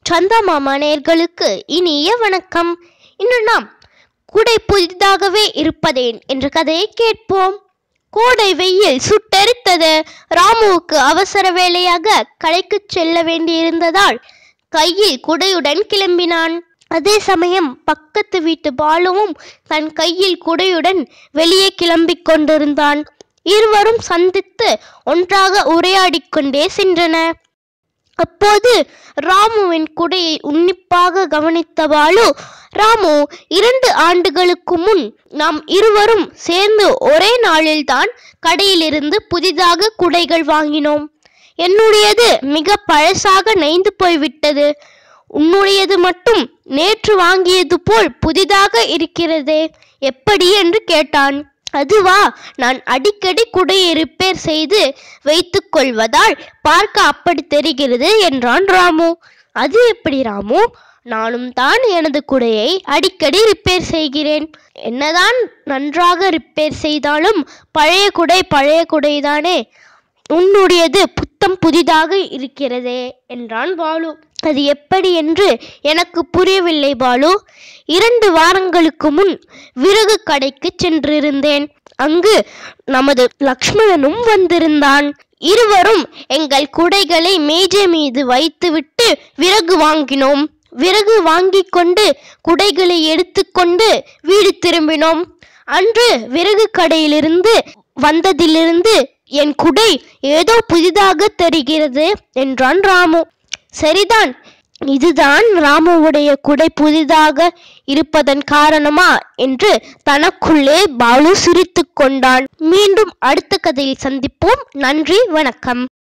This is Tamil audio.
சந்தா மாமா நேயர்களுக்கு இனிய வணக்கம். இன்று நாம் குடை புதிதாகவே இருப்பதேன் என்ற கதையை கேட்போம். கோடை வெயில் சுட்டெரித்தது. ராமுவுக்கு அவசர வேலையாக கடைக்கு செல்ல வேண்டியிருந்ததால் கையில் குடையுடன் கிளம்பினான். அதே சமயம் பக்கத்து வீட்டு பாலுவும் தன் கையில் குடையுடன் வெளியே கிளம்பிக் கொண்டிருந்தான். இருவரும் சந்தித்து ஒன்றாக உரையாடிக் கொண்டே சென்றனர். அப்போது ராமுவின் குடையை உன்னிப்பாக கவனித்த பாலு, ராமு, 2 ஆண்டுகளுக்கு முன் நாம் இருவரும் சேர்ந்து ஒரே நாளில்தான் கடையிலிருந்து புதிதாக குடைகள் வாங்கினோம். என்னுடையது மிக பழசாக நைந்து போய்விட்டது. உன்னுடையது மட்டும் நேற்று வாங்கியது போல் புதிதாக இருக்கிறதே, எப்படி என்று கேட்டான். அதுவா, நான் அடிக்கடி குடையை ரிப்பேர் செய்து வைத்துக் கொள்வதால் பார்க்க அப்படி தெரிகிறது என்றான் ராமு. அது எப்படி ராமு? நானும் தான் எனது குடையை அடிக்கடி ரிப்பேர் செய்கிறேன். என்னதான் நன்றாக ரிப்பேர் செய்தாலும் பழைய குடைதானே. உன்னுடையது புத்தம் புதிதாக இருக்கிறதே என்றான் பாலு. அது எப்படி என்று எனக்கு புரியவில்லை பாலு. 2 வாரங்களுக்கு முன் விறகு கடைக்கு சென்றிருந்தேன். அங்கு நமது லக்ஷ்மணனும் வந்திருந்தான். இருவரும் எங்கள் குடைகளை மேஜை மீது வைத்துவிட்டு விறகு வாங்கினோம். விறகு வாங்கி கொண்டு குடைகளை எடுத்துக்கொண்டு வீடு திரும்பினோம். அன்று விறகு கடையிலிருந்து வந்ததிலிருந்து என் குடை ஏதோ புதிதாக தெரிகிறது என்றான் ராமு. சரிதான், இதுதான் ராமுவுடைய குடை புதிதாக இருப்பதன் காரணமா என்று தனக்குள்ளே பாலு சிரித்து கொண்டான். மீண்டும் அடுத்த கதையில் சந்திப்போம். நன்றி, வணக்கம்.